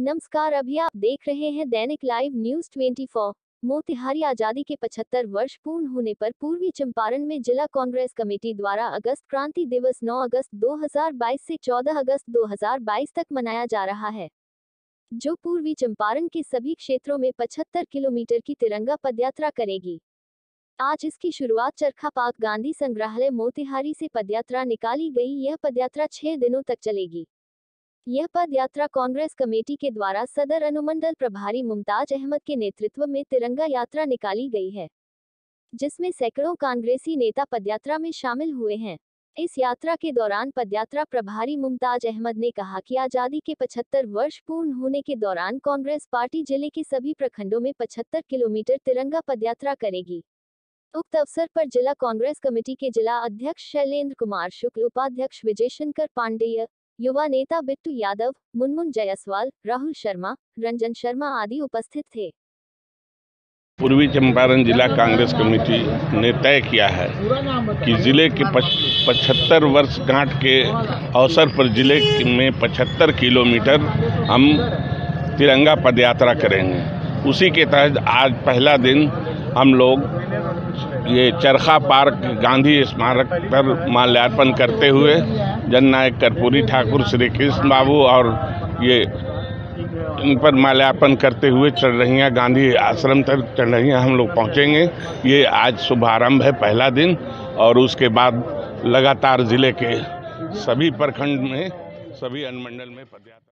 नमस्कार, अभी आप देख रहे हैं दैनिक लाइव न्यूज 24। मोतिहारी आजादी के 75 वर्ष पूर्ण होने पर पूर्वी चंपारण में जिला कांग्रेस कमेटी द्वारा अगस्त क्रांति दिवस 9 अगस्त 2022 से 14 अगस्त 2022 तक मनाया जा रहा है, जो पूर्वी चंपारण के सभी क्षेत्रों में 75 किलोमीटर की तिरंगा पदयात्रा करेगी। आज इसकी शुरुआत चरखा पार्क गांधी संग्रहालय मोतिहारी से पदयात्रा निकाली गई। यह पदयात्रा 6 दिनों तक चलेगी। यह पदयात्रा कांग्रेस कमेटी के द्वारा सदर अनुमंडल प्रभारी मुमताज अहमद के नेतृत्व में तिरंगा यात्रा निकाली गई है, जिसमें सैकड़ों कांग्रेसी नेता पदयात्रा में शामिल हुए हैं। इस यात्रा के दौरान पदयात्रा प्रभारी मुमताज अहमद ने कहा कि आजादी के 75 वर्ष पूर्ण होने के दौरान कांग्रेस पार्टी जिले के सभी प्रखंडों में 75 किलोमीटर तिरंगा पदयात्रा करेगी। उक्त अवसर पर जिला कांग्रेस कमेटी के जिला अध्यक्ष शैलेंद्र कुमार शुक्ल, उपाध्यक्ष विजय शंकर पांडेय, युवा नेता बिट्टू यादव, मुनमुन जायसवाल, राहुल शर्मा, रंजन शर्मा आदि उपस्थित थे। पूर्वी चंपारण जिला कांग्रेस कमेटी ने तय किया है कि जिले के 75 वर्ष गांठ के अवसर पर जिले में 75 किलोमीटर हम तिरंगा पदयात्रा करेंगे। उसी के तहत आज पहला दिन हम लोग ये चरखा पार्क गांधी स्मारक पर माल्यार्पण करते हुए जननायक कर्पूरी ठाकुर, श्री कृष्ण बाबू और ये इन पर माल्यार्पण करते हुए चढ़रहिया गांधी आश्रम तक चढ़रहिया हम लोग पहुंचेंगे। ये आज शुभारंभ है, पहला दिन, और उसके बाद लगातार जिले के सभी प्रखंड में, सभी अनुमंडल में पदयात्रा